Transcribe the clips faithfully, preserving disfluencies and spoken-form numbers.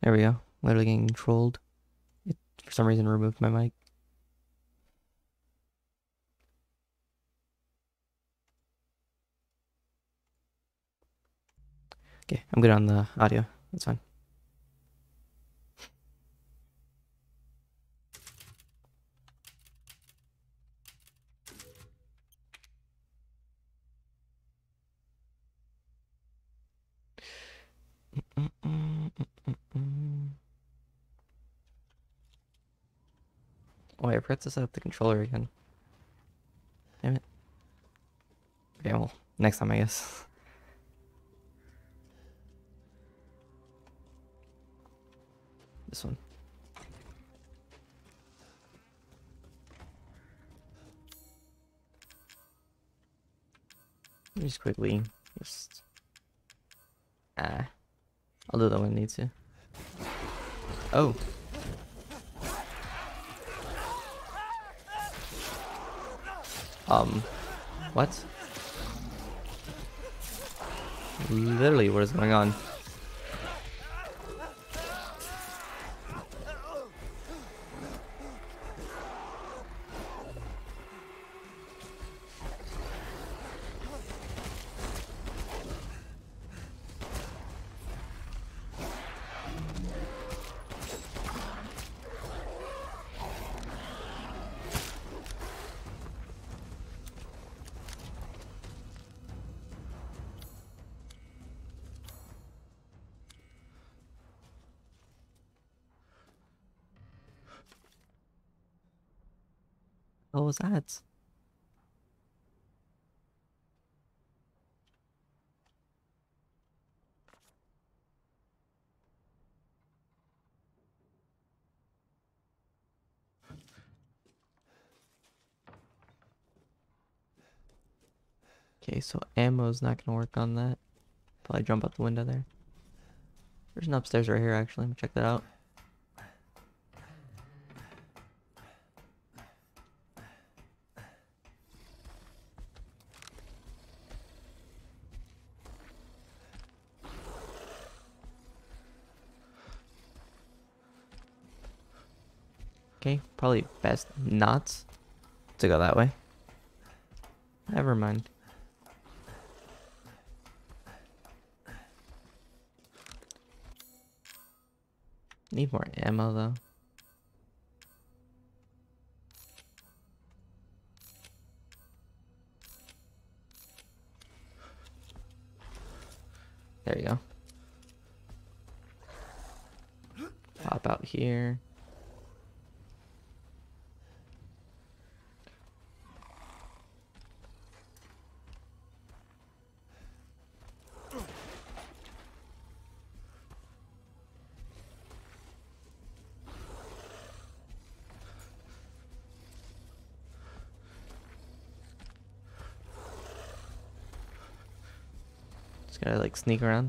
There we go. Literally getting trolled. It, for some reason, removed my mic. Okay, I'm good on the audio. That's fine. Mm -mm -mm -mm. Oh, I forgot to set up the controller again. Damn it. Okay, well, next time, I guess. This one. Just quickly, just ah, I'll do that when I need to. Oh, um, what? Literally, what is going on? What was that? Okay, so ammo's not gonna work on that. Probably jump out the window there. There's an upstairs right here, actually. Let me check that out. Okay, probably best not to go that way. Never mind. Need more ammo though. There you go. Pop out here. Just gotta like sneak around.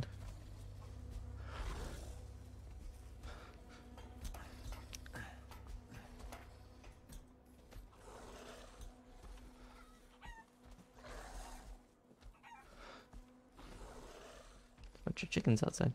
Bunch of chickens outside.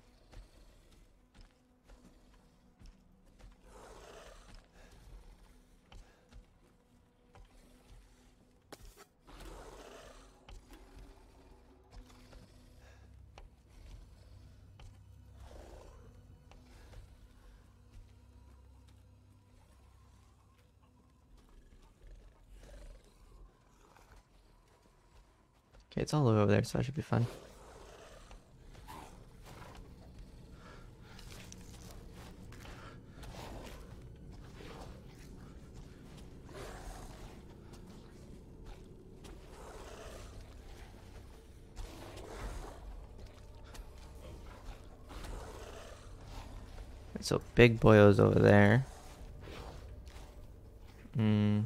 Okay, it's all over there, so I should be fine. So big boyo's over there. Hmm.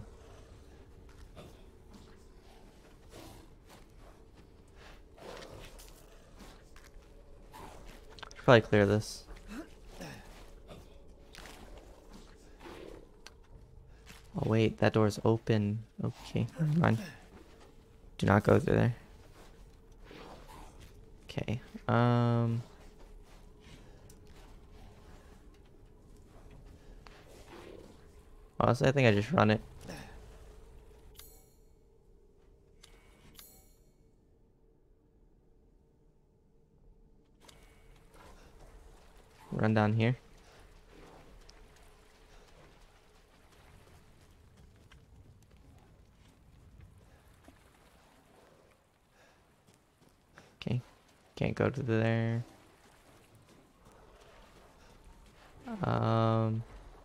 Should probably clear this. Oh wait, that door's open. Okay, never mind. Do not go through there. Okay. Um. Honestly, I think I just run it. Run down here. Okay. Can't go to there. Um...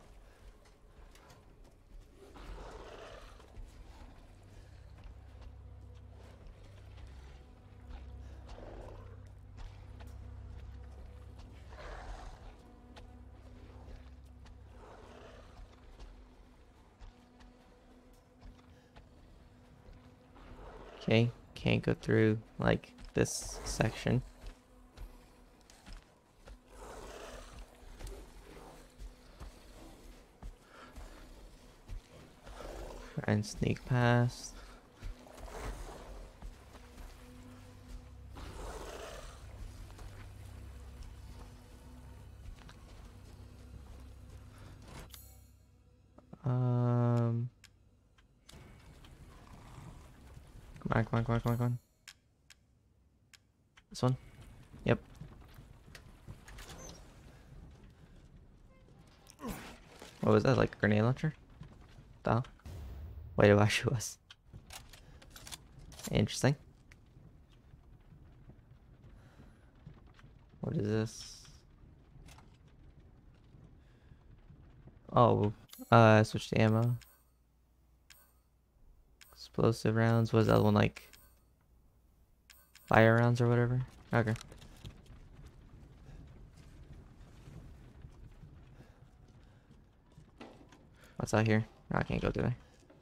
Okay, can't go through, like, this section. Try and sneak past. Um... Come on, come on, come on, come on, come on. This one? Yep. What was that, like a grenade launcher? The hell? Wait, it actually was. Interesting. What is this? Oh, uh, switch to ammo. Explosive rounds. What was that one like? Fire rounds or whatever? Okay. What's out here? Oh, I can't go through there.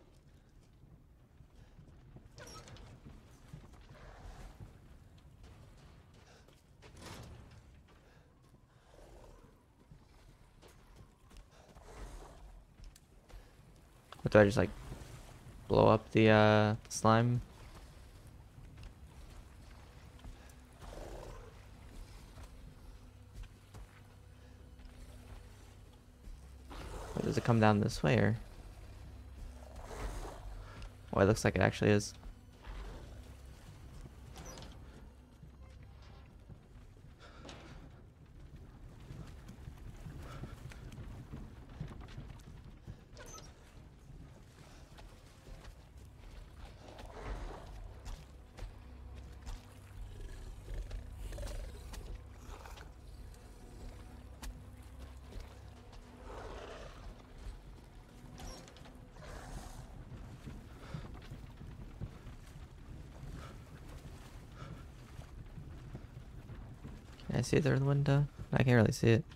What, do I just like blow up the uh slime? Or does it come down this way or? Oh, it looks like it actually is. Can I see it through the window? I can't really see it.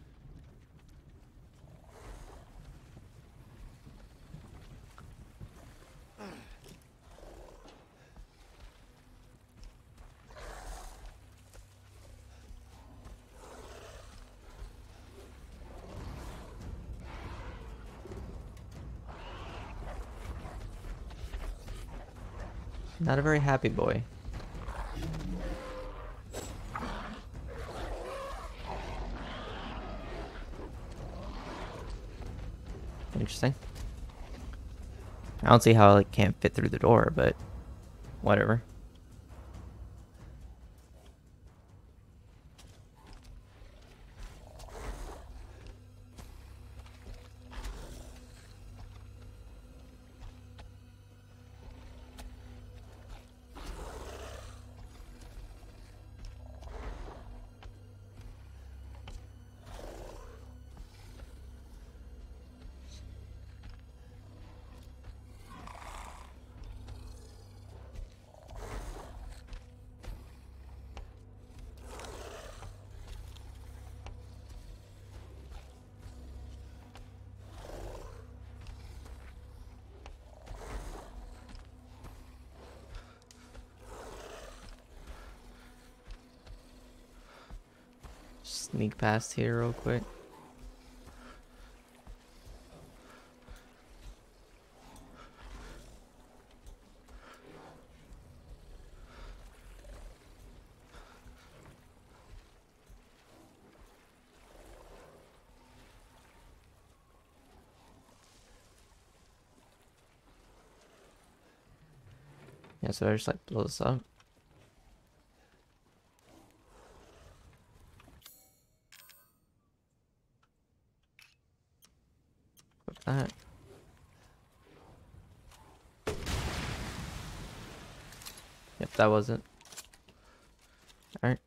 Not a very happy boy. Interesting. I don't see how I like, can't fit through the door, but whatever. Sneak past here real quick. Yeah, so I just like blow this up. Equip that. Yep, that was it. Alright.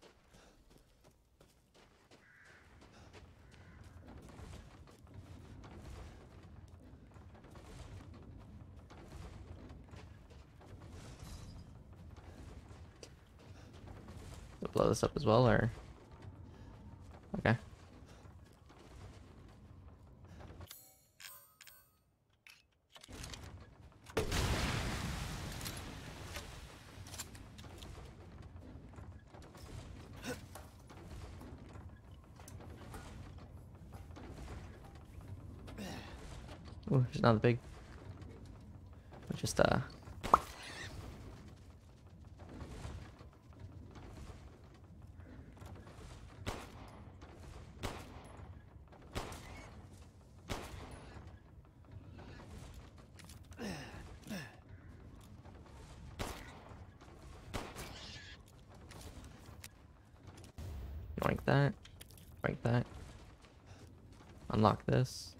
Blow this up as well, or okay. Ooh, there's another big. Just uh. Like that, like that. Unlock this.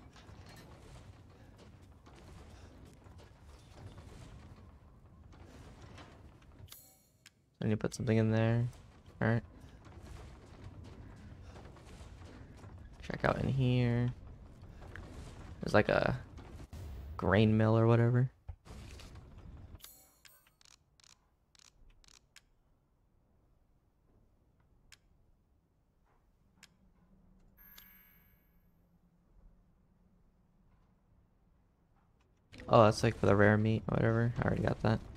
I need to put something in there. Alright. Check out in here. There's like a grain mill or whatever. Oh, that's like for the rare meat or whatever. I already got that.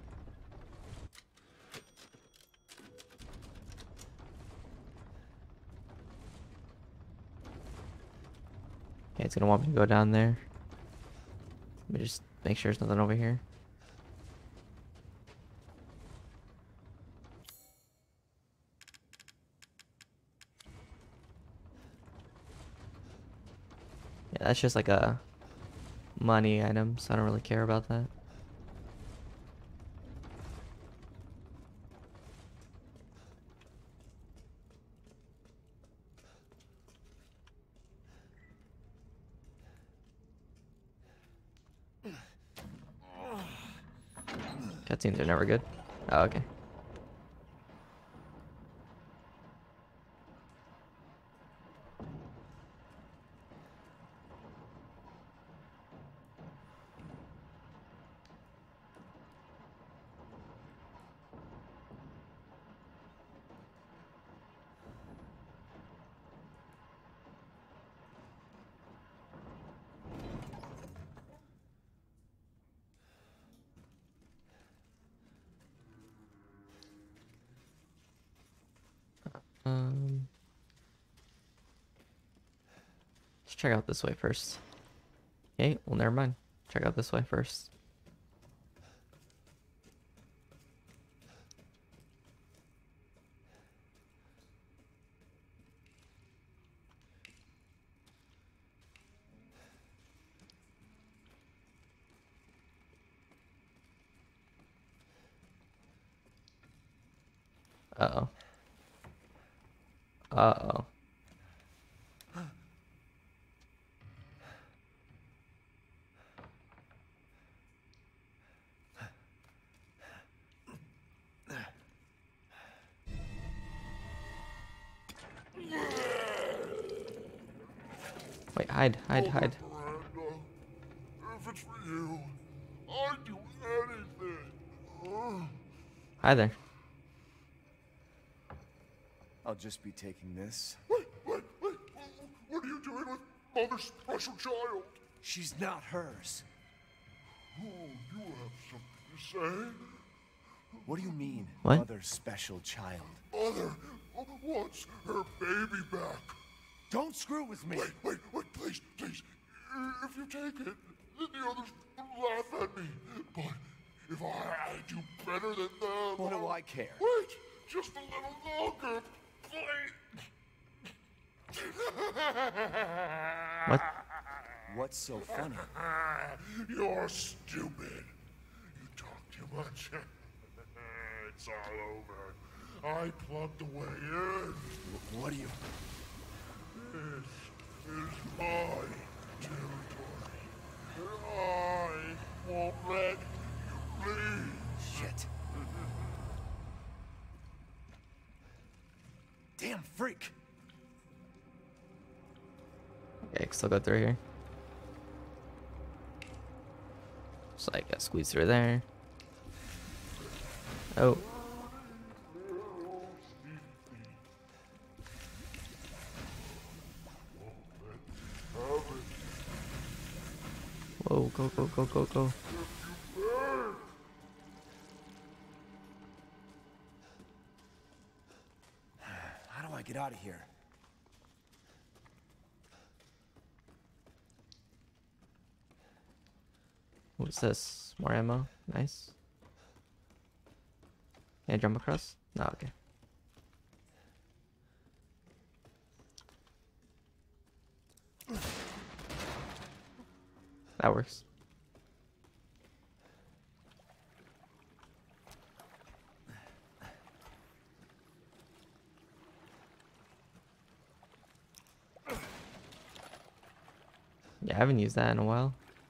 Okay, it's gonna want me to go down there. Let me just make sure there's nothing over here. Yeah, that's just like a money item, so I don't really care about that. Cutscenes are never good. Oh, okay. Um, let's check out this way first. Okay, well, never mind. Check out this way first. Uh-oh. Uh-oh. Wait, hide, hide, hide. Miranda, if it's for you, I'd do anything. Uh, Hi there. I'll just be taking this. wait, wait, wait. What are you doing with Mother's special child? She's not hers. Oh, you have something to say? What do you mean, What? mother's special child? Mother wants her baby back. Don't screw with me! Wait, wait, wait, please, please. If you take it, then the others laugh at me. But if I, I do better than them... What do I care? Wait, just a little longer, please. What? What's so funny? You're stupid. You talk too much. It's all over. I plugged the way in. Wh- What do you... This is my territory. And I won't let you leave. Shit. Damn freak! Okay, I can still go through here. So I gotta squeeze through there. Oh. Whoa, go, go, go, go, go. How do I get out of here? What's this? More ammo. Nice. Can I jump across? No, okay. That works. Yeah, I haven't used that in a while.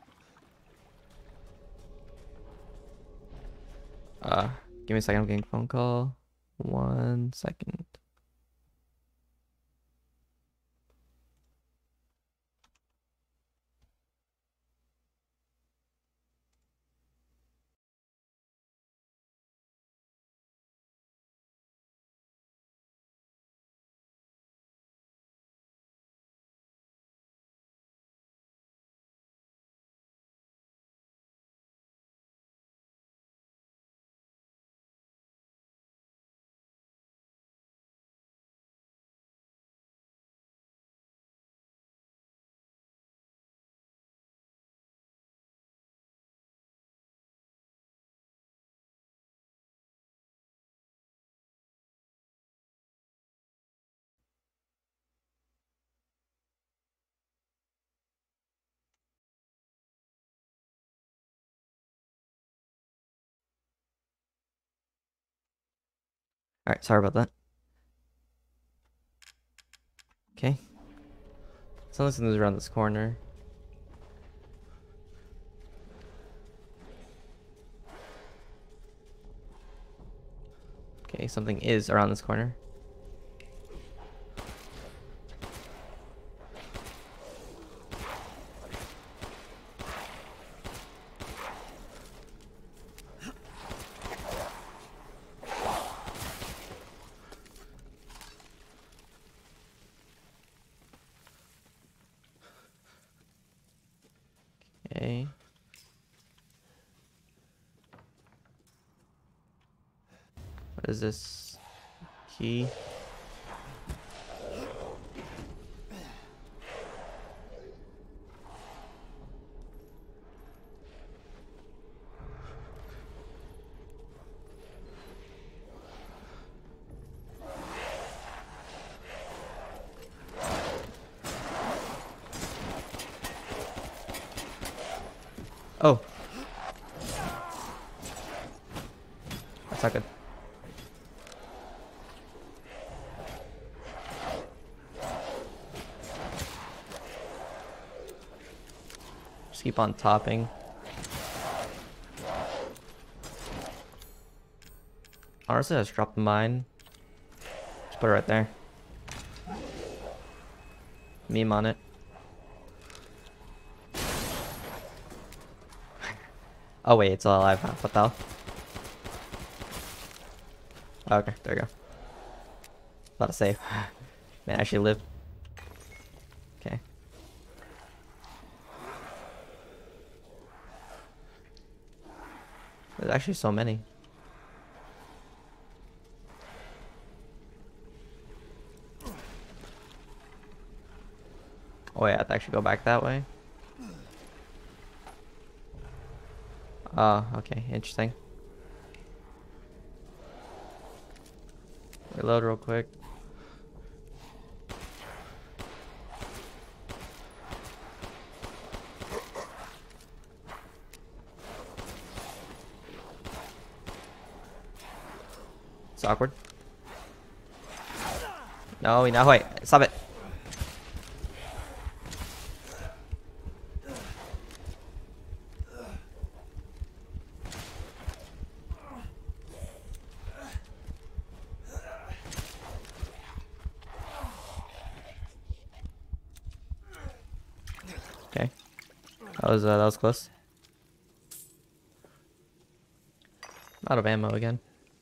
Uh, give me a second, I'm getting a phone call. One second. Alright, sorry about that. Okay. Something's around this corner. Okay, something is around this corner. Okay. What is this? Key? Oh. That's not good. Just keep on topping. Honestly, I just dropped the mine. Just put it right there. Meme on it. Oh wait, it's all alive. Huh? What the hell? Okay, there we go. About to save. Man, I actually live. Okay. There's actually so many. Oh wait, I have to actually go back that way. Oh, okay, interesting. Reload real quick. It's awkward. No, no, wait. Stop it. Okay. That was, uh, that was close. Out of ammo again.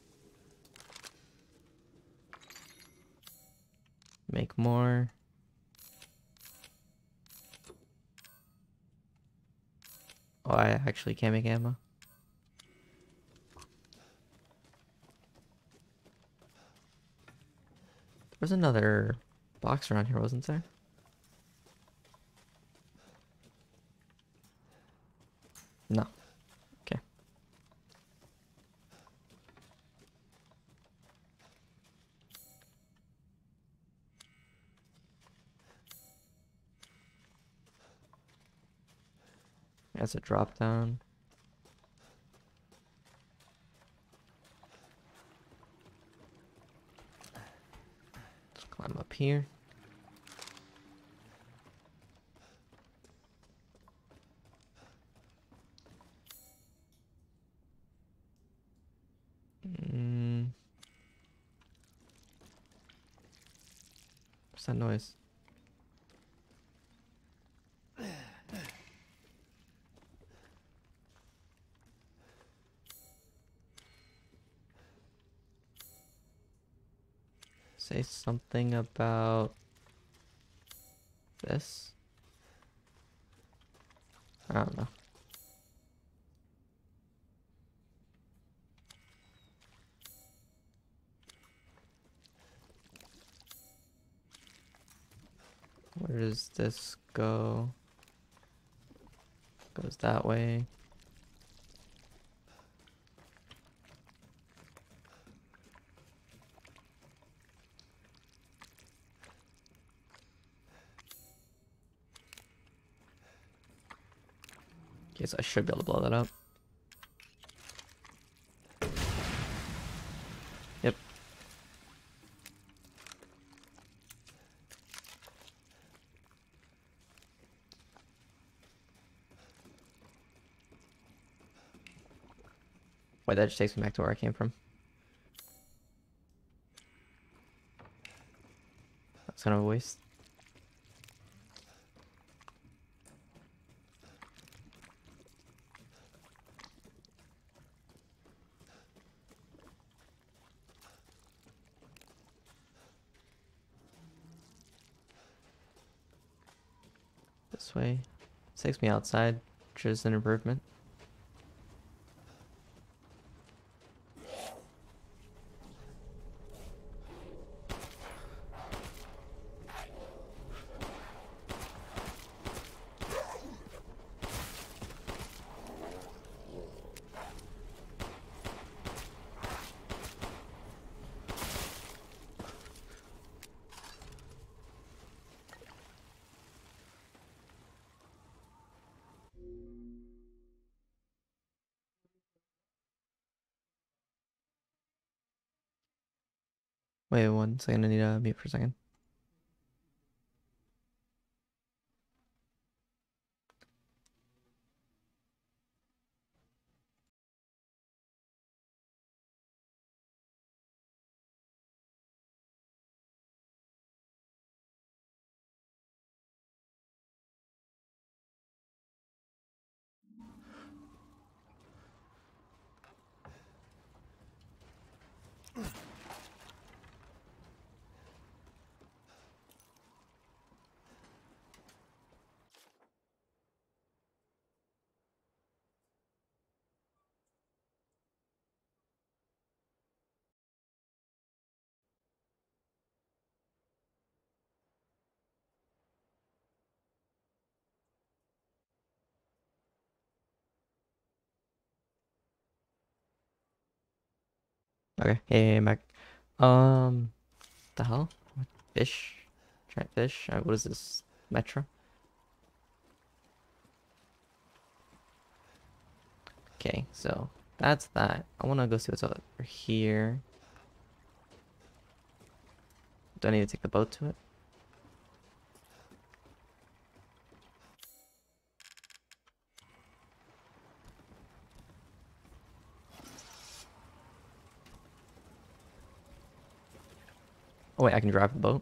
Make more. Oh, I actually can't make ammo. There was another box around here, wasn't there? No. Okay. That's a drop down. Let's climb up here. Mm. What's that noise? Say something about this. I don't know. Where does this go? Goes that way. Okay, so I should be able to blow that up. Yep. Wait, that just takes me back to where I came from. That's kind of a waste. This way. This takes me outside, which is an improvement. Wait one second, I need to mute for a second. Okay, hey, I'm back. Um, the hell? What? Fish? Giant fish? Uh, what is this? Metro? Okay, so that's that. I want to go see what's over here. Do I need to take the boat to it? Oh wait, I can drive the boat.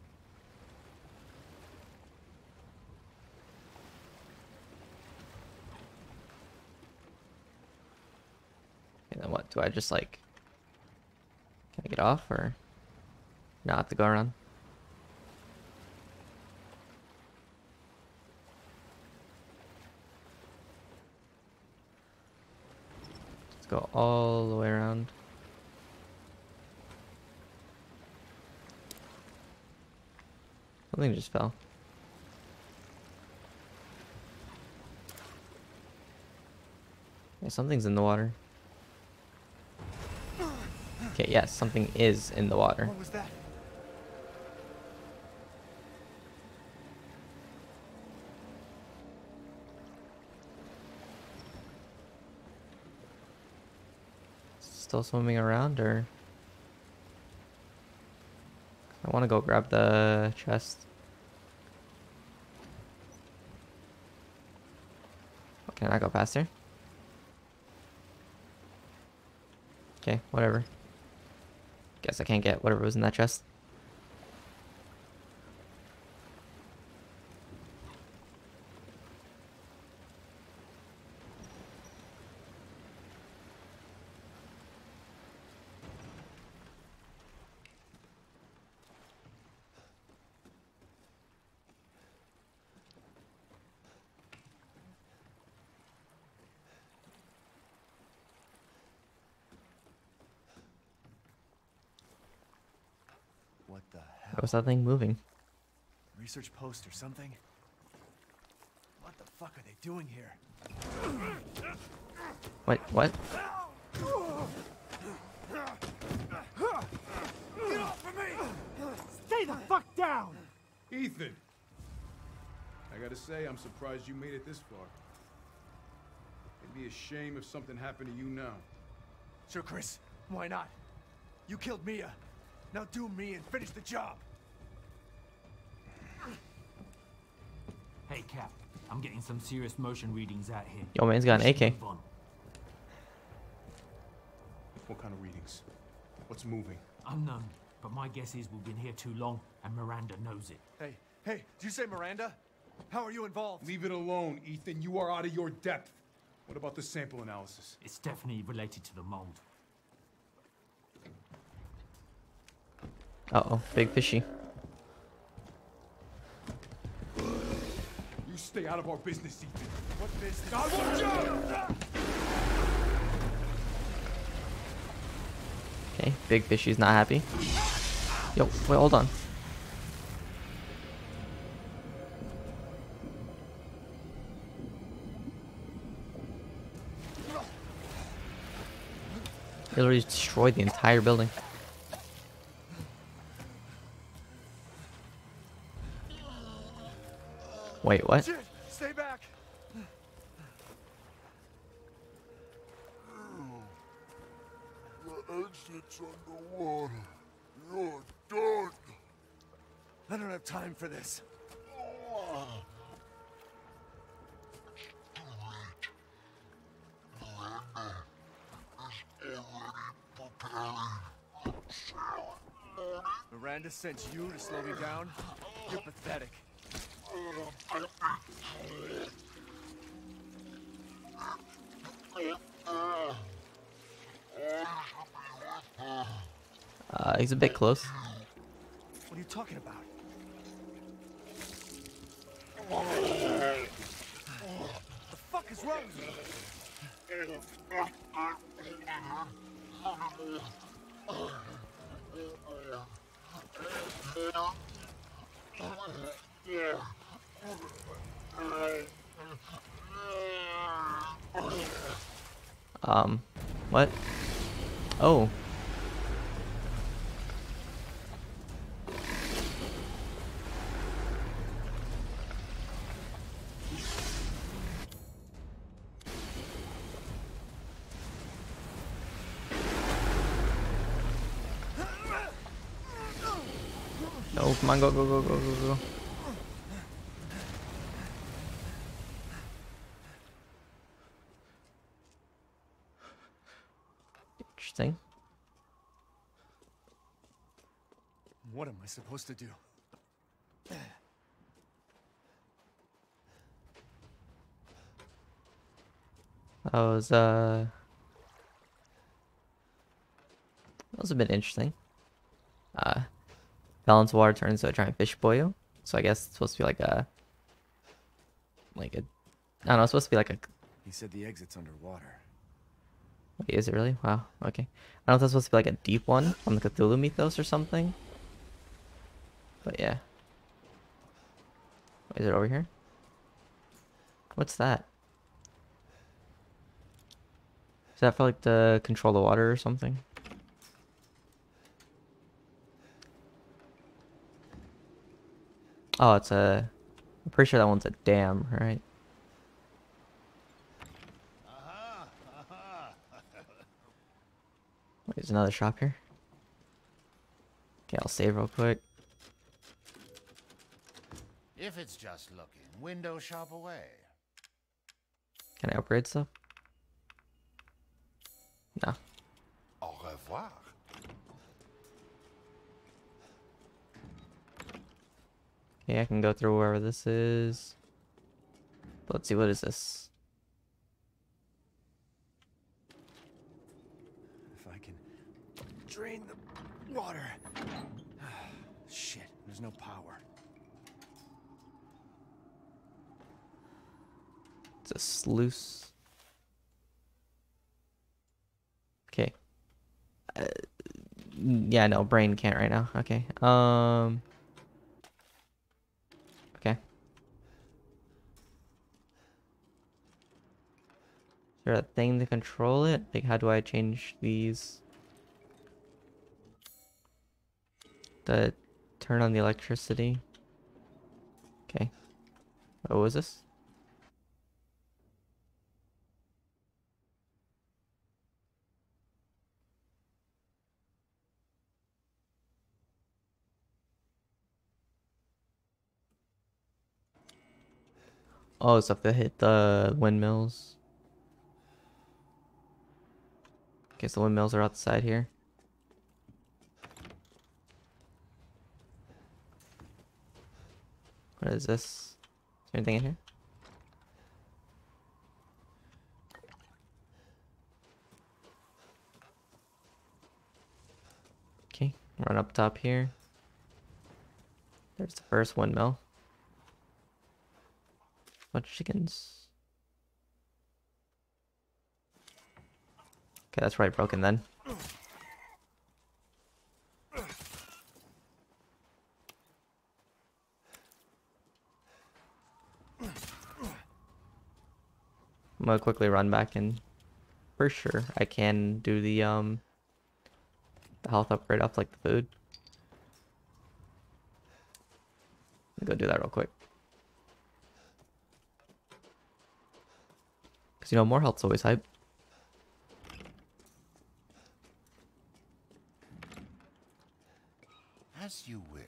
And then what? Do I just like... Can I get off or... No, I have to go around. Let's go all the way around. Something just fell. Yeah, something's in the water. Okay, yes, something is in the water. What was that? Still swimming around, or I want to go grab the chest. Can I go past her? Okay, whatever. Guess I can't get whatever was in that chest. What the hell? Was that thing moving? Research post or something? What the fuck are they doing here? Wait, what? Get off of me! Stay the fuck down! Ethan! I gotta say, I'm surprised you made it this far. It'd be a shame if something happened to you now. Sure, Chris. Why not? You killed Mia. Now do me and finish the job. Hey, Cap. I'm getting some serious motion readings out here. Yo, man's got an We A should K. move on. What kind of readings? What's moving? Unknown, but my guess is we've been here too long, and Miranda knows it. Hey, hey, did you say Miranda? How are you involved? Leave it alone, Ethan. You are out of your depth. What about the sample analysis? It's definitely related to the mold. Uh-oh, big fishy. You stay out of our business, Ethan. What business? God, watch out! Okay, big fishy's not happy. Yo, wait, hold on. They literally destroyed the entire building. Wait, what? Shit, stay back. The exit's underwater. You're done. I don't have time for this. Miranda sent you to slow me down? You're pathetic. Uh, he's a bit close. What are you talking about? The fuck is wrong with you? Um, what? Oh. Oh, come on, go, go, go, go, go, go. Interesting. What am I supposed to do? That was, uh... That was a bit interesting. Uh, balanced water turns into a giant fish boil. So I guess it's supposed to be like a... Like a... I don't know, it's supposed to be like a... He said the exit's underwater. Wait, is it really? Wow, okay. I don't know if that's supposed to be like a deep one from the Cthulhu mythos or something. But yeah. Is it over here? What's that? Is that for like to control the water or something? Oh, it's a... I'm pretty sure that one's a dam, right? Wait, there's another shop here. Okay, I'll save real quick. If it's just looking, window shop away. Can I upgrade stuff? No. Au revoir. Okay, I can go through wherever this is. But let's see, what is this? If I can drain the water. Shit, there's no power. It's a sluice. Okay. Uh, yeah, no, brain can't right now. Okay. Um. Okay. Is there a thing to control it? Like, how do I change these? To turn on the electricity. Okay. What was this? Oh, stuff that hit the windmills. Okay, so the windmills are outside here. What is this? Is there anything in here? Okay, run up top here. There's the first windmill. Bunch of chickens. Okay, that's right, broken then. I'm gonna quickly run back and for sure I can do the um the health upgrade up like the food. Let me go do that real quick. Cause you know more health's always hype. As you wish.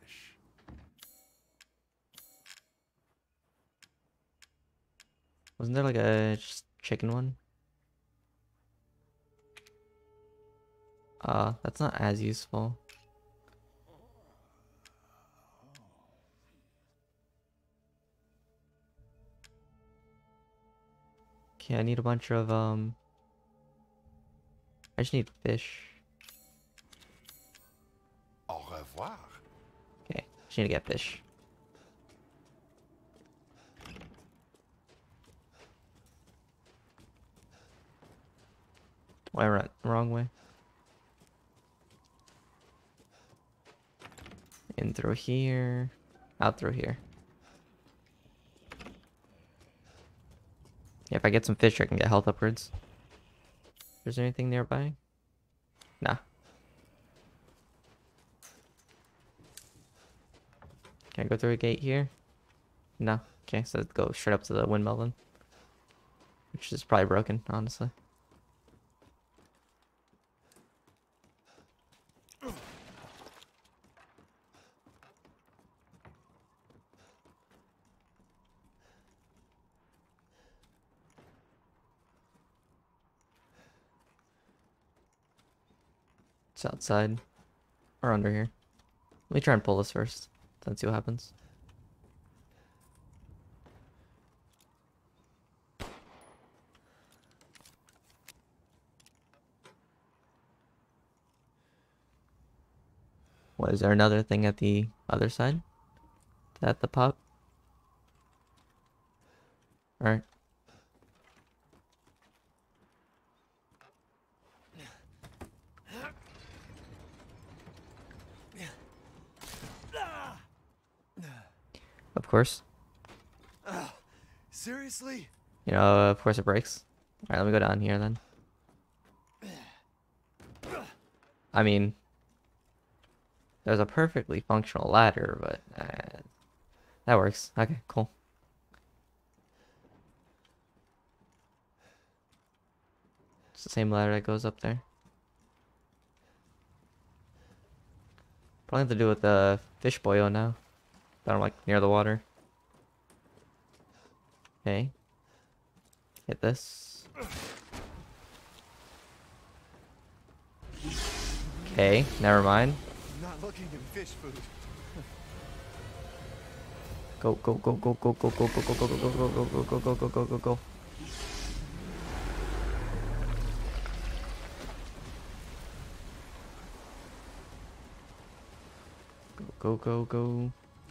Wasn't there like a just chicken one? Uh, that's not as useful. Okay, I need a bunch of, um... I just need fish. Au revoir. Okay, just need to get fish. Why I went the wrong way? In through here, out through here. Yeah, if I get some fish, I can get health upgrades. Is there anything nearby? Nah. Can I go through a gate here? No. Okay, so let's go straight up to the windmill then. Which is probably broken, honestly. It's outside. Or under here. Let me try and pull this first. Then see what happens. What, is there another thing at the other side? At the pop? Alright. Of course. Uh, seriously? You know, of course it breaks. Alright, let me go down here then. I mean, there's a perfectly functional ladder, but uh, that works. Okay, cool. It's the same ladder that goes up there. Probably have to do with the fish boil now. But I'm like near the water. Okay. Hit this. Okay, never mind. I'm not looking in fish food. Go, go, go, go, go, go, go, go, go, go, go, go, go, go, go, go, go, go, go, go. Go, go, go.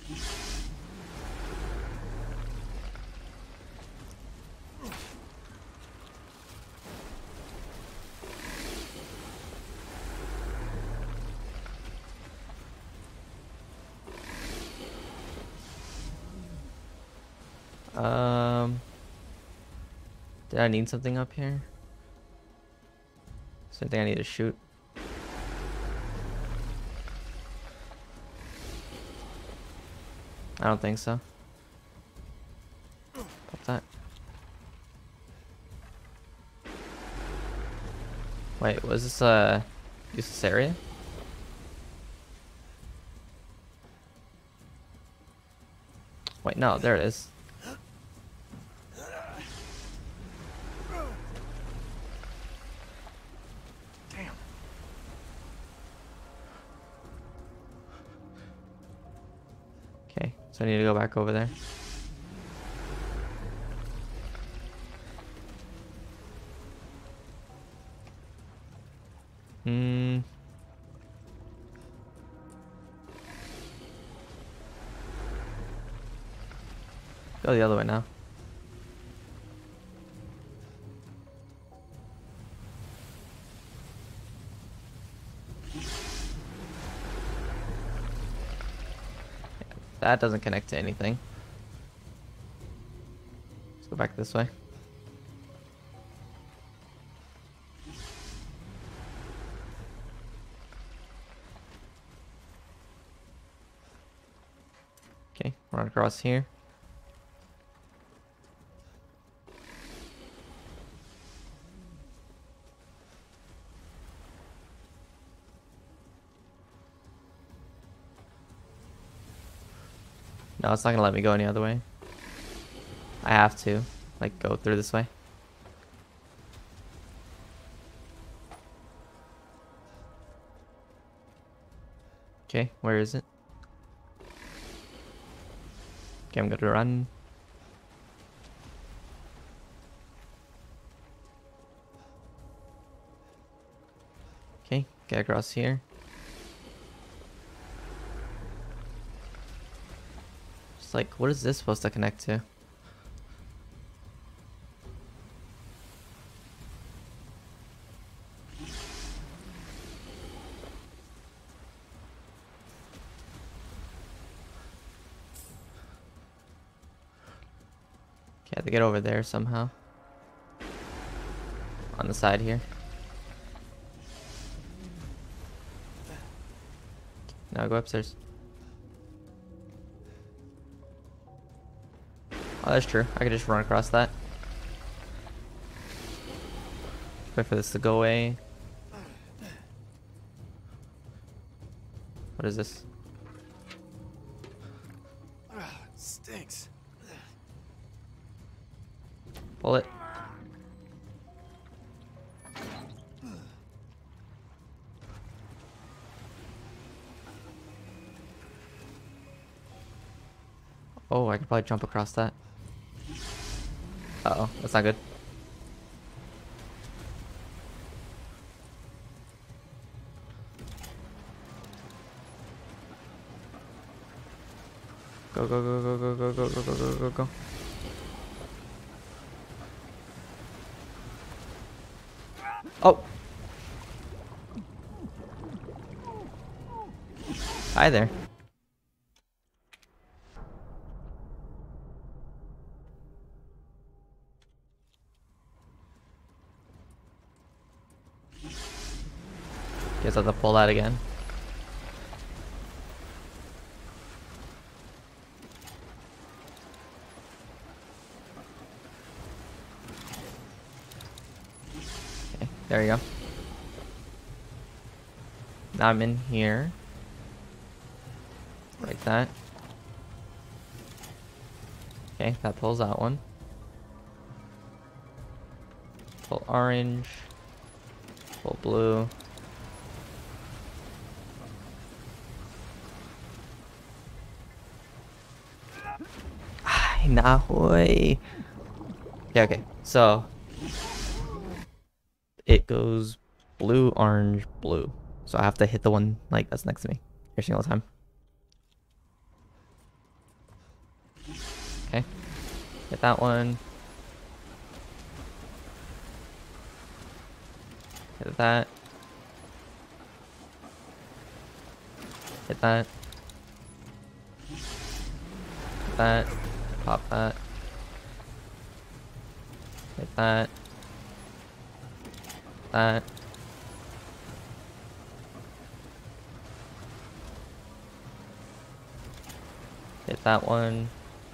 Um, did I need something up here? Something I need to shoot? I don't think so. Pop that. Wait, was this uh use this area? Wait, no, there it is. Damn. Okay, so I need to go back over there. Hmm. Go the other way now. That doesn't connect to anything. Let's go back this way. Okay, run across here. No, it's not gonna let me go any other way. I have to, like, go through this way. Okay, where is it? Okay, I'm gonna run. Okay, get across here. Just like, what is this supposed to connect to? Okay, I have to get over there somehow. On the side here. Now go upstairs. Oh, that's true. I could just run across that. Wait for this to go away. What is this? Ah, it stinks. Pull it. Oh, I could probably jump across that. Uh oh, that's not good. Go, go, go, go, go, go, go, go, go, go, go, go. Oh! Hi there. Guess I have to pull that again. Okay, there you go. Now I'm in here. Like that. Okay, that pulls that one. Pull orange. Pull blue. Nah, boy. Okay, okay. So it goes blue, orange, blue. So I have to hit the one like that's next to me every single time. Okay. Hit that one. Hit that. Hit that. Hit that. Pop that. Hit that. That. Hit that one.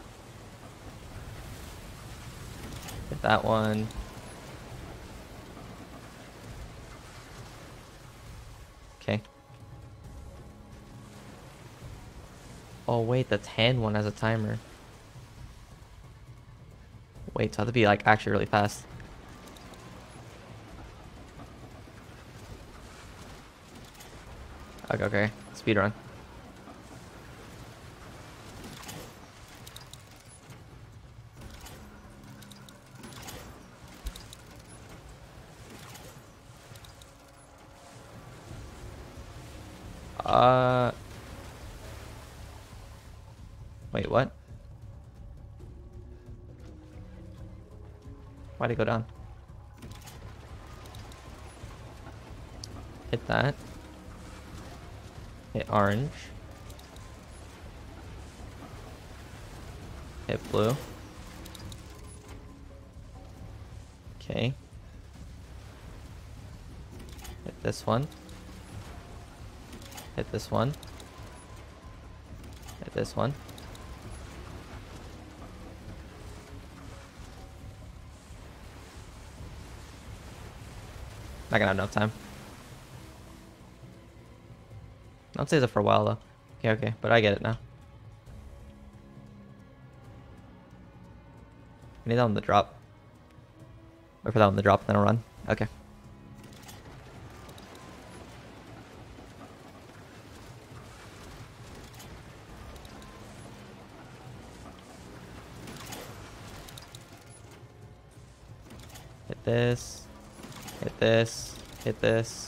Hit that one. Okay. Oh wait, the tan one has a timer. Wait, so I have to be like actually really fast. Okay, okay. Speed run. Uh. Wait, what? Why'd it go down? Hit that. Hit orange. Hit blue. Okay. Hit this one. Hit this one. Hit this one. Not gonna have enough time. I'll stay there for a while though. Okay, okay, but I get it now. I need that on the drop. Wait for that on the drop, then I'll run. Okay. Hit this. Hit this. Hit this.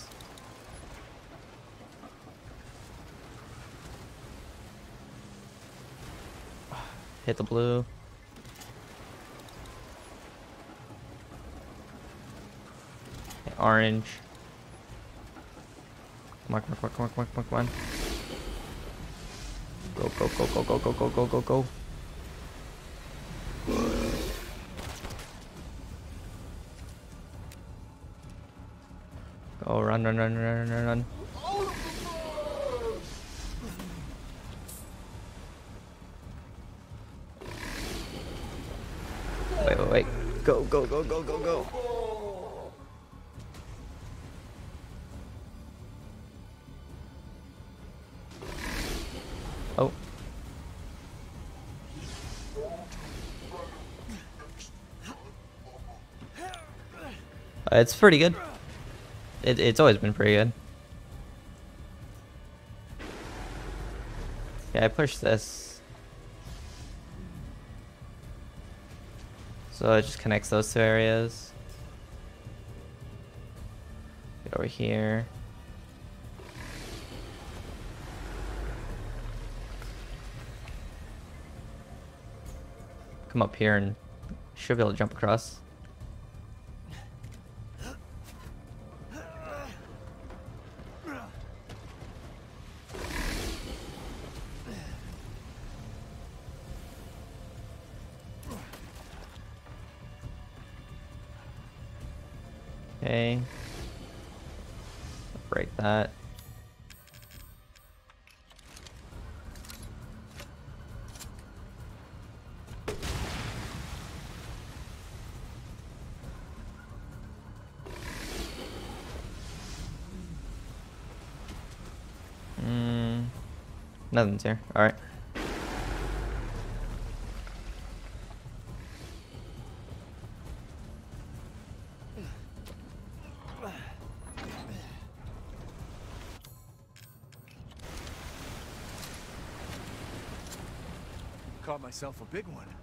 Hit the blue. Hit orange. Come on, come on, come on, come on, come on, come on. Go, go, go, go, go, go, go, go, go, go. Go, run, run, run, run, run, run. Wait, wait, wait. Go, go, go, go, go, go. Oh. Uh, it's pretty good. It, it's always been pretty good. Yeah, I pushed this. So it just connects those two areas. Get over here. Come up here and should be able to jump across. Okay. Break that. Mm, nothing's here. All right. Caught myself a big one.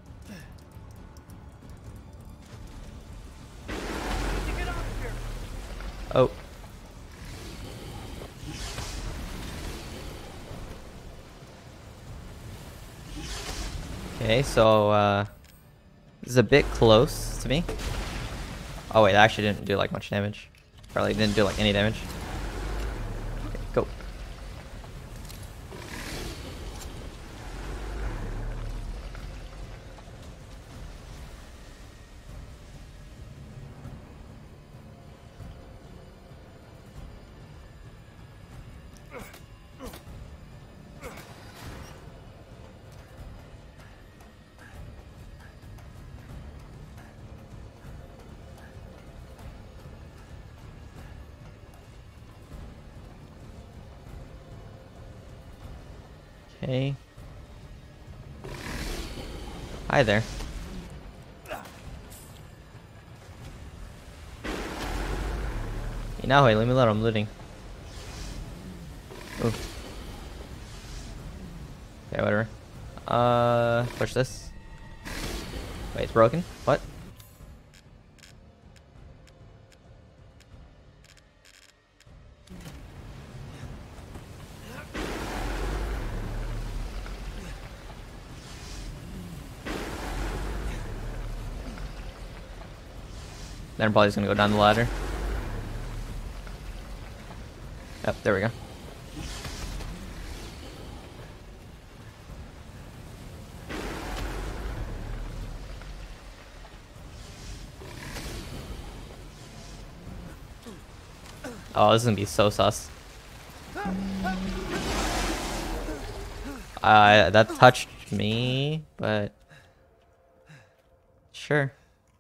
Oh. Okay, so uh, this is a bit close to me. Oh wait, that actually didn't do like much damage. Probably didn't do like any damage. Okay, go. Okay. Hi there. You know, hey, leave me alone, I'm looting. Ooh. Okay, whatever. Uh, push this. Wait, it's broken? What? Then I'm probably just gonna go down the ladder. Yep, there we go. Oh, this is gonna be so sus. Uh, that touched me, but sure.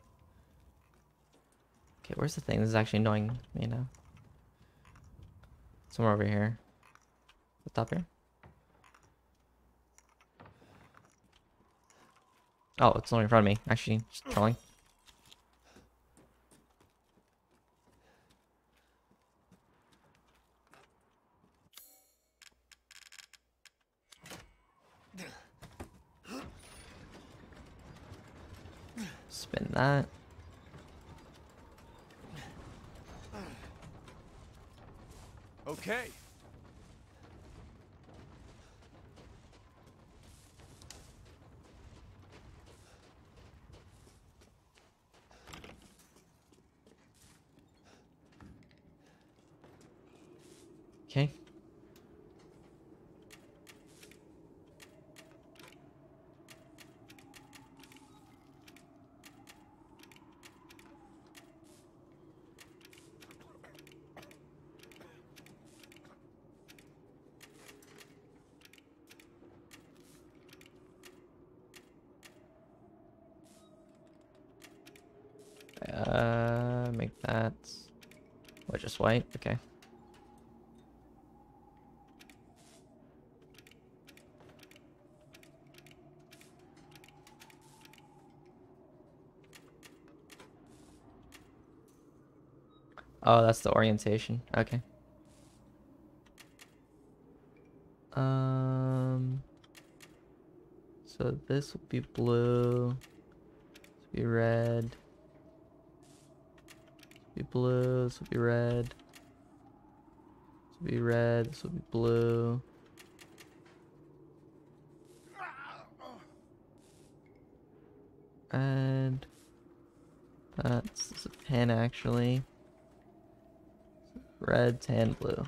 Okay, where's the thing? This is actually annoying me now. Somewhere over here. The top here. Oh, it's only in front of me. Actually, just trolling. Spin that. Okay. Okay. Uh, make that. What, just white? Okay. Oh, that's the orientation. Okay. Um. So this will be blue. Be red. Be blue. This will be red. This will be red. This will be blue. Red. That's, that's a pen actually. Red, tan, blue.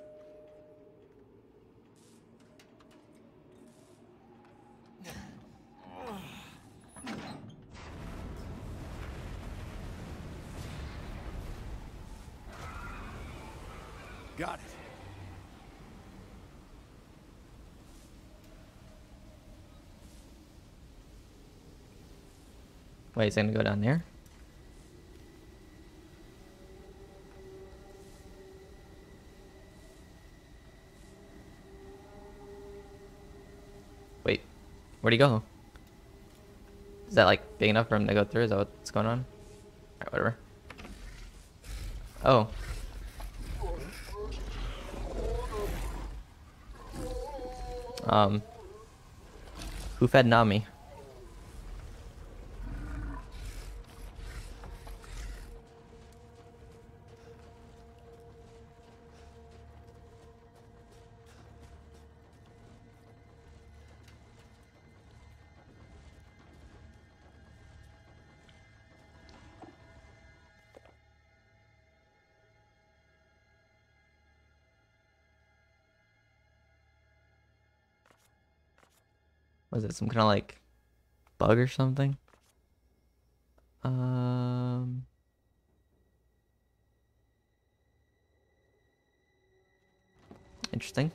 Got it. Wait, is it gonna go down there? Wait, where'd he go? Is that like big enough for him to go through? Is that what's going on? Alright, whatever. Oh. Um. Who fed Nami? Was it some kind of like bug or something? Um. Interesting.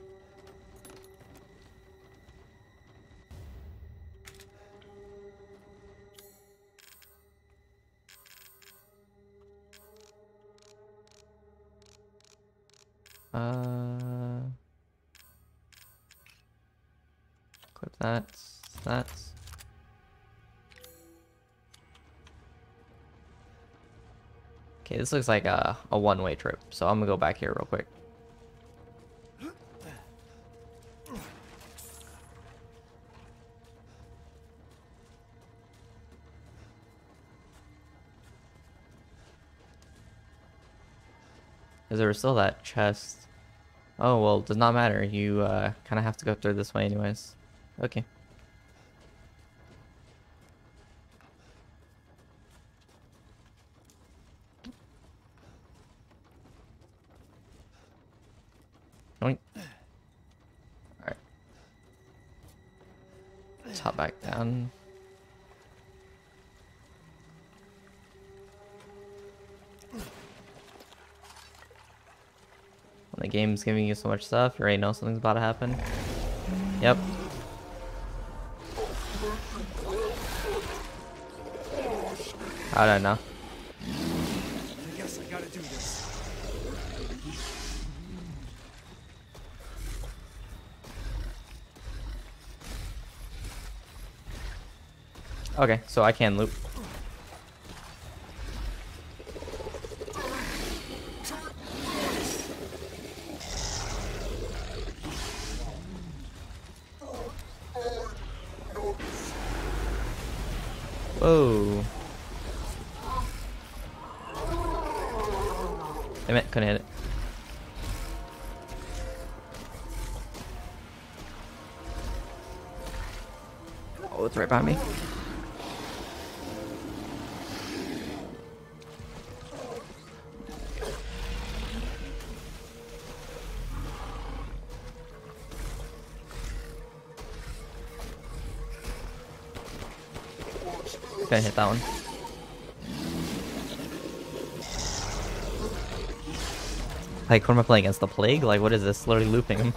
Uh. Clip that. That. Okay, this looks like a, a one-way trip, so I'm gonna go back here real quick. Is there still that chest? Oh, well, does not matter. You uh, kind of have to go through this way anyways. Okay. Alright. Let's hop back down. When the game's giving you so much stuff, you already know something's about to happen. Yep. I don't know. I guess I gotta do this. Okay, so I can loop. Whoa. Damn it, couldn't hit it. Oh, it's right behind me. Gonna hit that one. Like, what am I playing against? The Plague? Like, what is this? Literally looping him.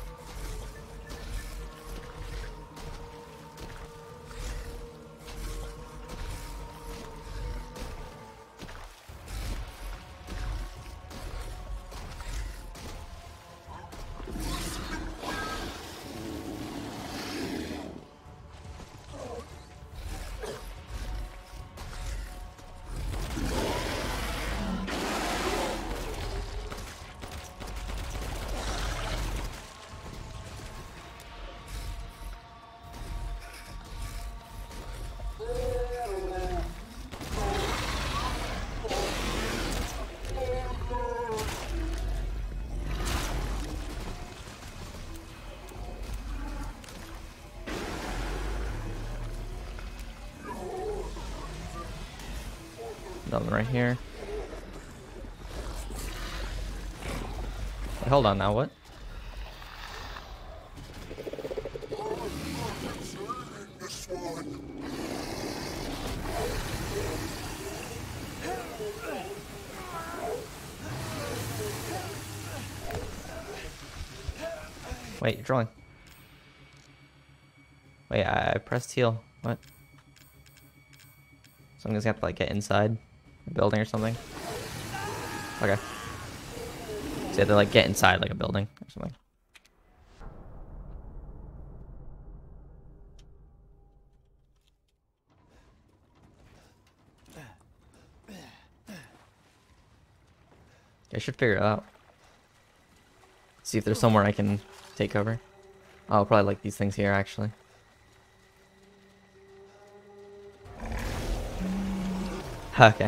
Something right here. Wait, hold on now, what? This one. Wait, you're drawing. Wait, I, I pressed heal. What? So I'm just gonna have to like get inside a building or something. Okay. So you have to like get inside like a building or something. I should figure it out. See if there's somewhere I can take cover. Oh, I'll probably like these things here actually. Okay.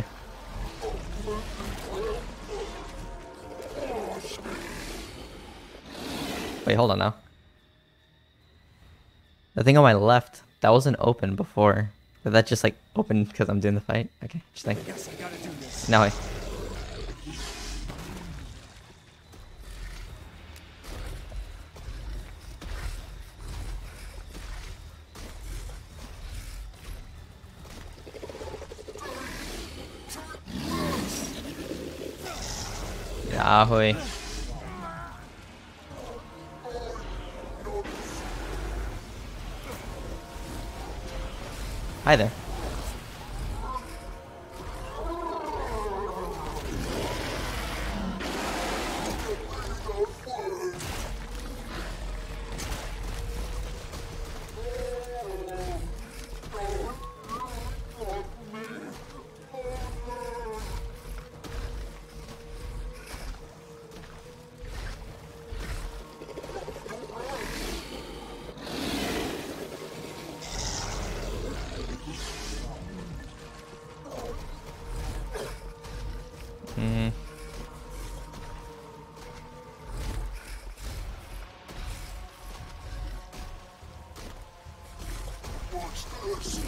Wait, hold on now. The thing on my left, that wasn't open before. Did that just like open because I'm doing the fight? Okay, interesting. Yes, I gotta do this. Now I. Ahoy. Hi there. Mm-hmm. What's this?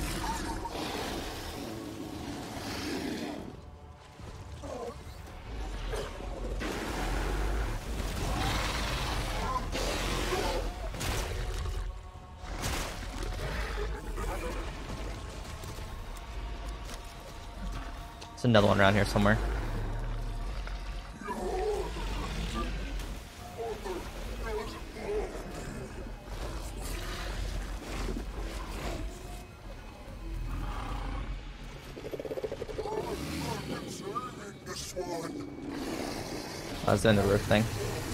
There's another one around here somewhere. This one. I was doing the roof thing.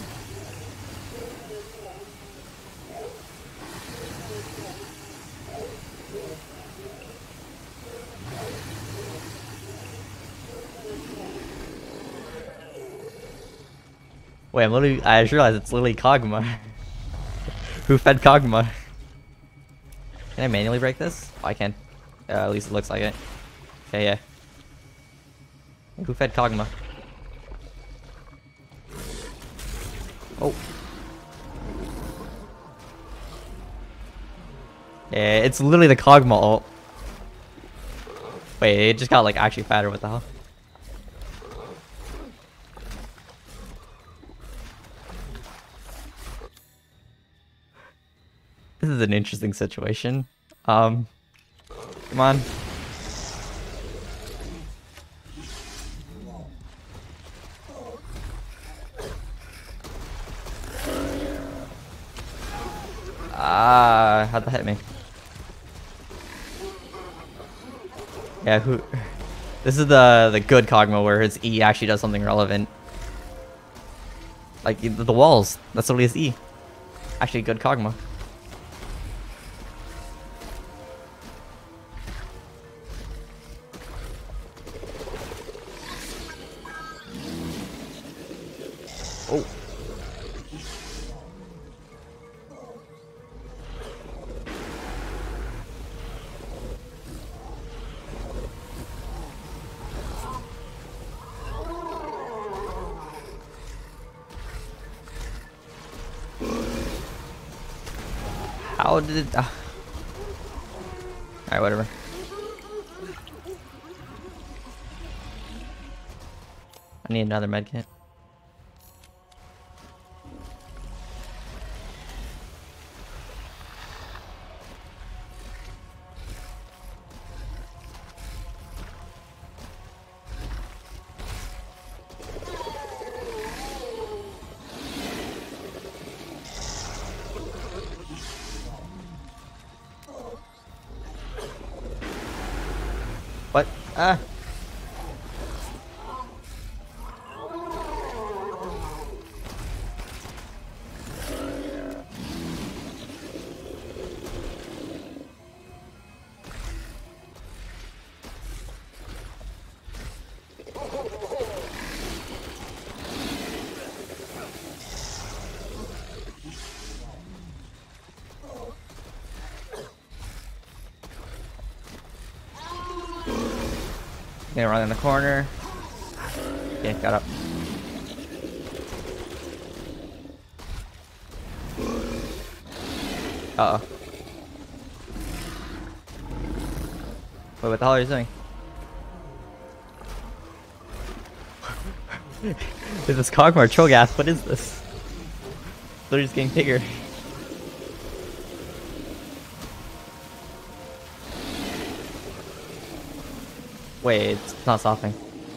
Wait, I'm literally, I just realized it's literally Kog'Maw. Who fed Kog'Maw? Can I manually break this? Oh, I can. Uh, at least it looks like it. Okay, yeah. Who fed Kog'Maw? Oh. Yeah, it's literally the Kog'Maw ult. Wait, it just got like actually fatter, what the hell? This is an interesting situation. Um, come on. Ah, how'd that hit me? Yeah, who? This is the the good Kog'Maw where his E actually does something relevant. Like the, the walls. That's literally his E. Actually, good Kog'Maw. Oh. How did it... Uh... Alright, whatever. I need another medkit. What? Ah! Gonna run in the corner. Okay, got up. Uh oh. Wait, what the hell are you doing? Is this Kog'Maw Cho'Gath? What is this? They're just getting bigger. Wait, it's not stopping.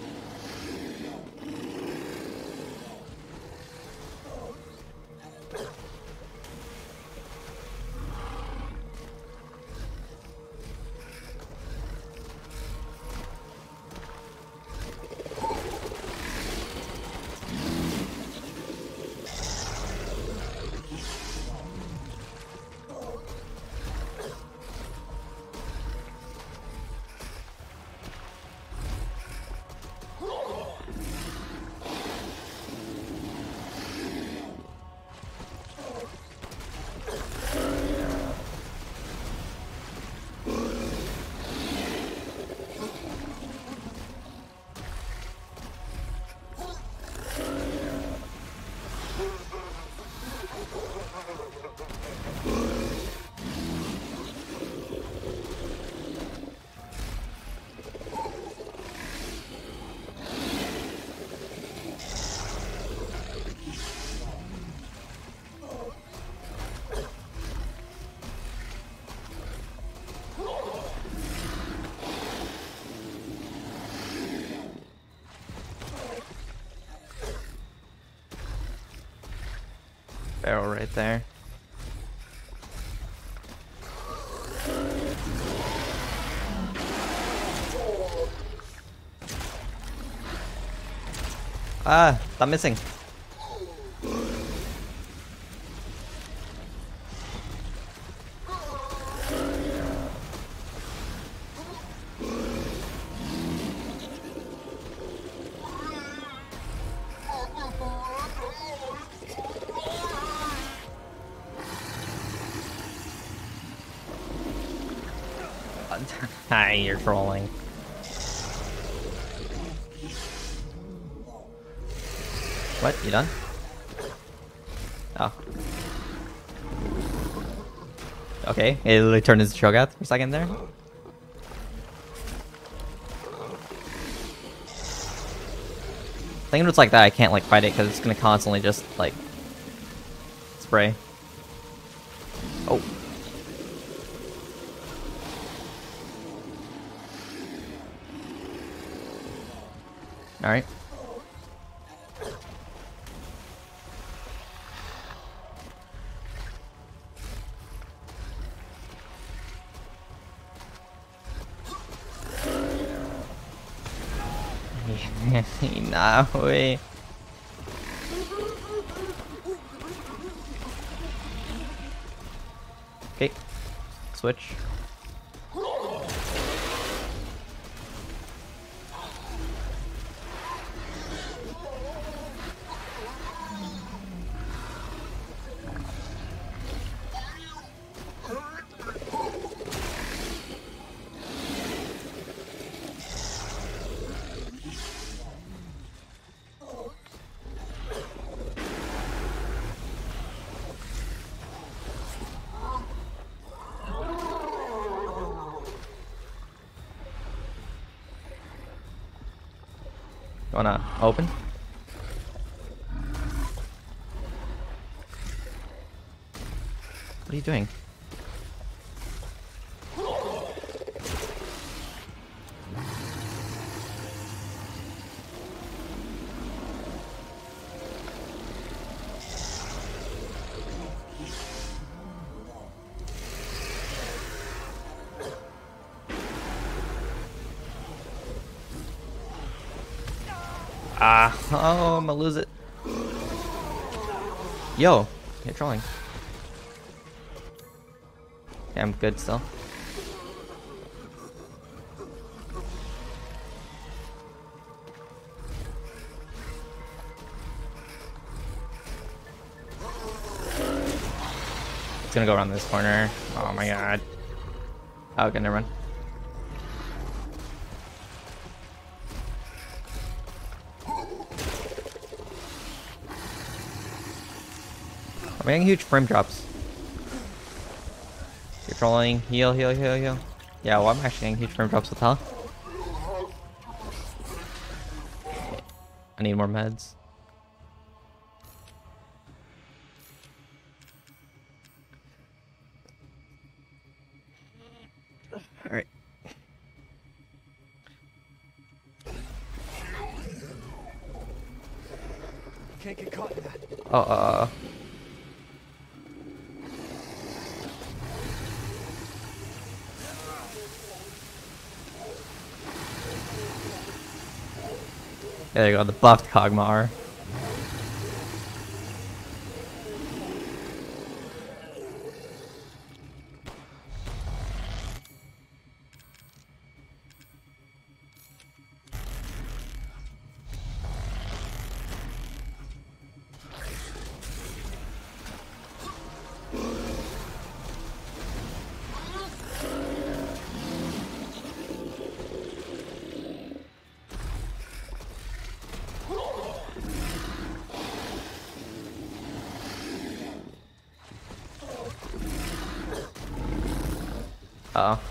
Barrel right there. Ah, stop missing. Hi, you're trolling. What? You done? Oh. Okay, it literally turned into Cho'Gath for a second there. I think if it's like that, I can't like fight it because it's gonna constantly just like spray. Oh. All right. Nah, way. Okay. Switch. Wanna open? What are you doing? Ah, oh, I'm gonna lose it. Yo, you're trolling. Okay, I'm good still. It's gonna go around this corner. Oh my god. Okay, never mind. I'm getting huge frame drops. You're trolling. Heal, heal, heal, heal. Yeah, well, I'm actually getting huge frame drops with health. I need more meds. Alright. Can't get caught in that. Oh, uh. There you go, the buffed Kog'Maw. Uh oh.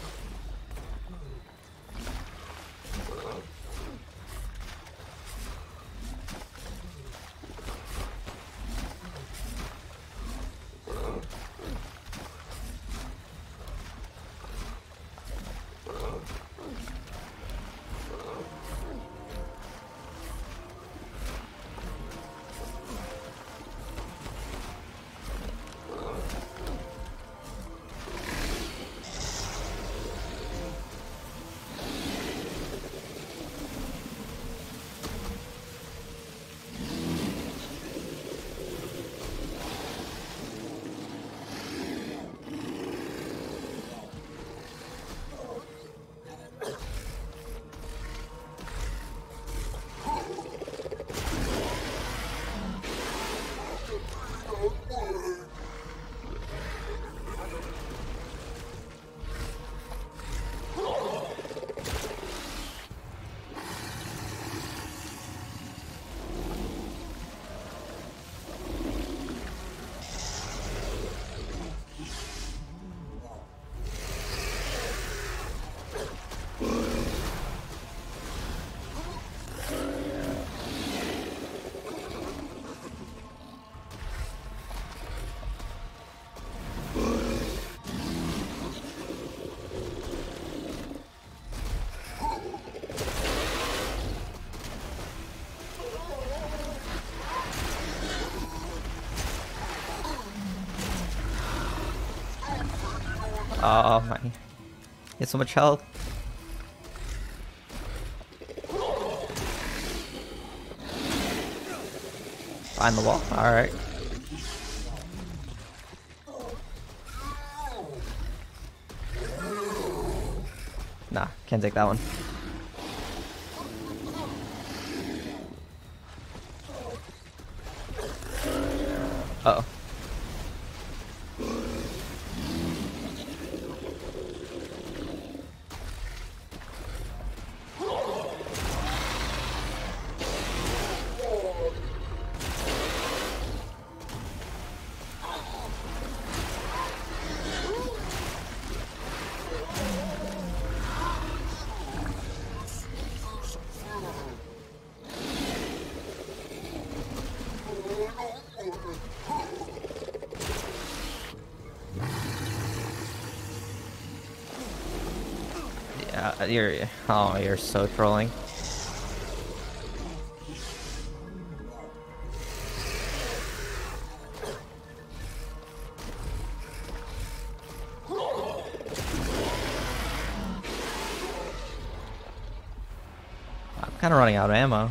Oh my. He has so much health. Find the wall. Alright. Nah, can't take that one. Uh oh. Uh, you're oh, you're so trolling. I'm kind of running out of ammo.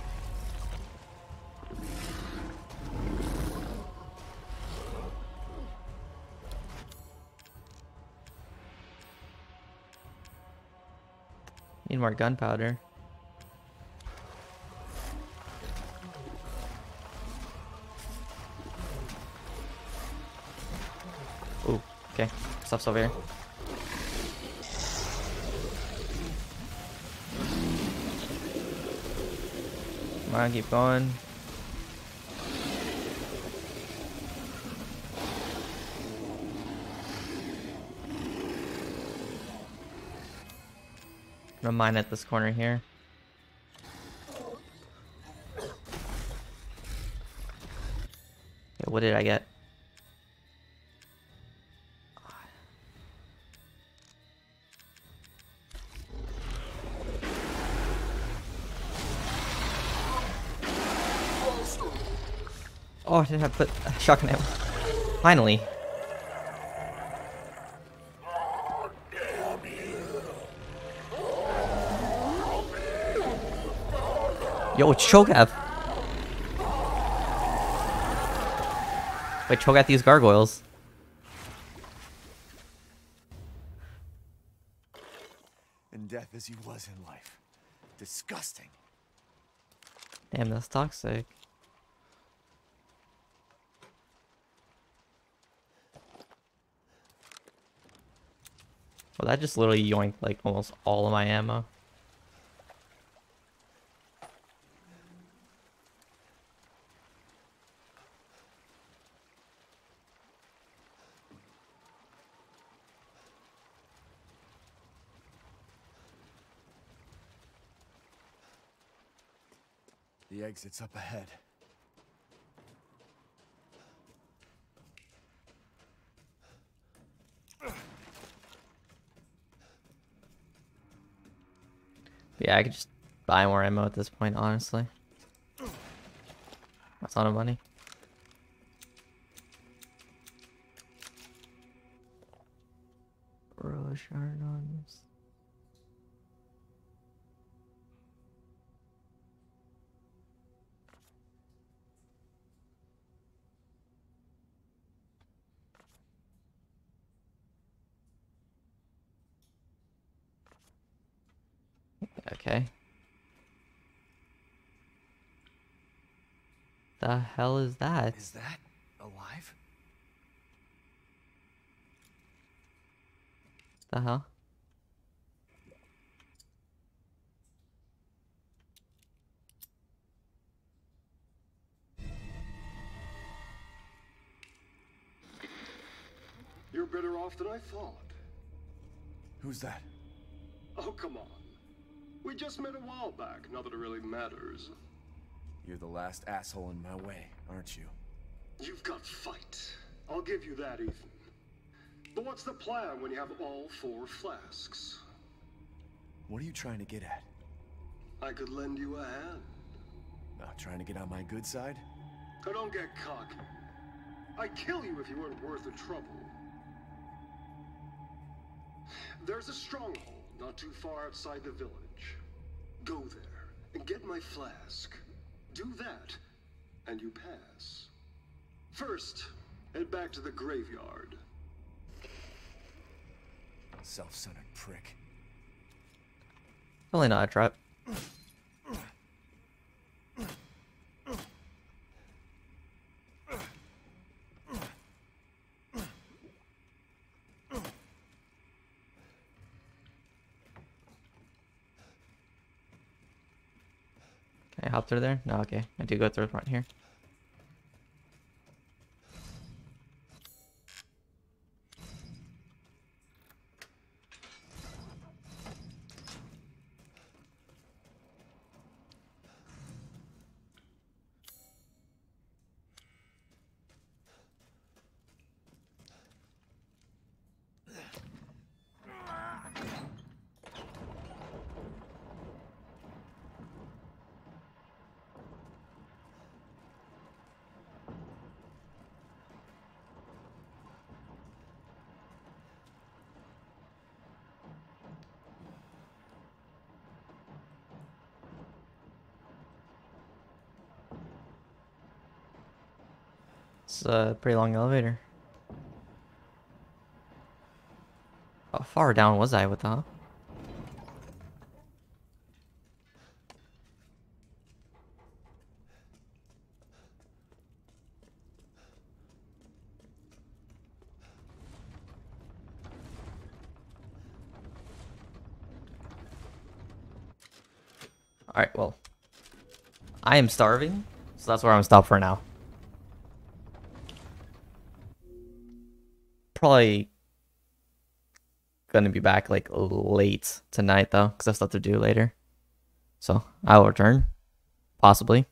Need more gunpowder. Ooh, okay. Stuff's over here. Come on, keep going. I'm gonna mine at this corner here. Okay, what did I get? Oh, did I put uh, shotgun ammo? Finally. Yo, it's Cho'Gath. Wait, Cho'Gath these gargoyles. In death as he was in life. Disgusting. Damn, that's toxic. Well, that just literally yoinked like almost all of my ammo. The exit's up ahead. Yeah, I could just buy more ammo at this point, honestly. That's a lot of money. Rush arms. Okay. The hell is that? Is that alive? The hell? You're better off than I thought. Who's that? Oh, come on. We just met a while back, not that it really matters. You're the last asshole in my way, aren't you? You've got fight. I'll give you that, Ethan. But what's the plan when you have all four flasks? What are you trying to get at? I could lend you a hand. Not trying to get on my good side? Oh, don't get cocky. I'd kill you if you weren't worth the trouble. There's a stronghold not too far outside the village. Go there and get my flask. Do that, and you pass. First, head back to the graveyard. Self-centered prick. Probably not a trap. Can I hop through there? No, okay. I do go through the front here. It's a pretty long elevator. How far down was I with that? Alright, well. I am starving, so that's where I'm gonna stop for now. Probably gonna be back like late tonight though, because I have stuff to do later. So I will return, possibly.